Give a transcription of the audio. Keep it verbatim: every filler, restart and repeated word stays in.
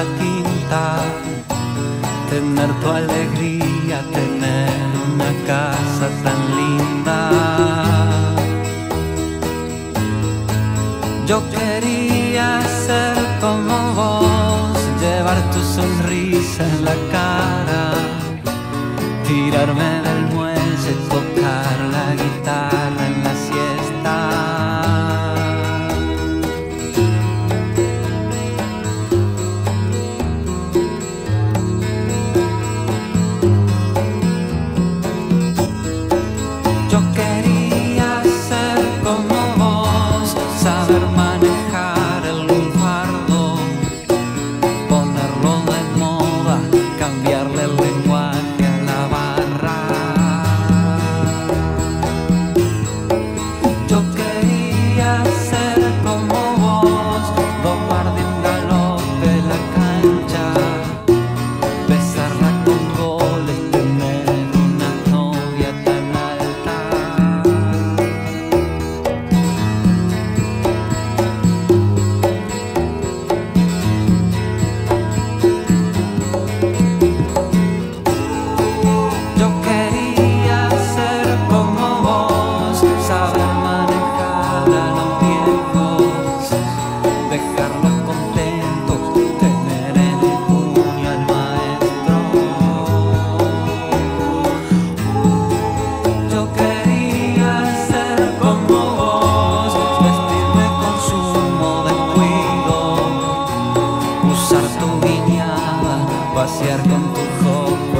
quinta, tener tu alegría, tener una casa tan linda. Yo quería ser como vos, llevar tu sonrisa en la cara, tirarme del muelle, tocar la guitarra en la siesta. Yo quería ser como vos, saber manejar el lunfardo, ponerlo de moda, cambiarle el lenguaje a la barra. Yo quería ser como vos, domar de un galope la cancha, besarla con goles, tener una novia tan alta. Yo quería ser como vos, saber manejar a los viejos, dejarlos contentos, tener en el puño al maestro. Yo quería ser como vos, vestirme con sumo descuido, usar tu guiñada, pasear con tu jopo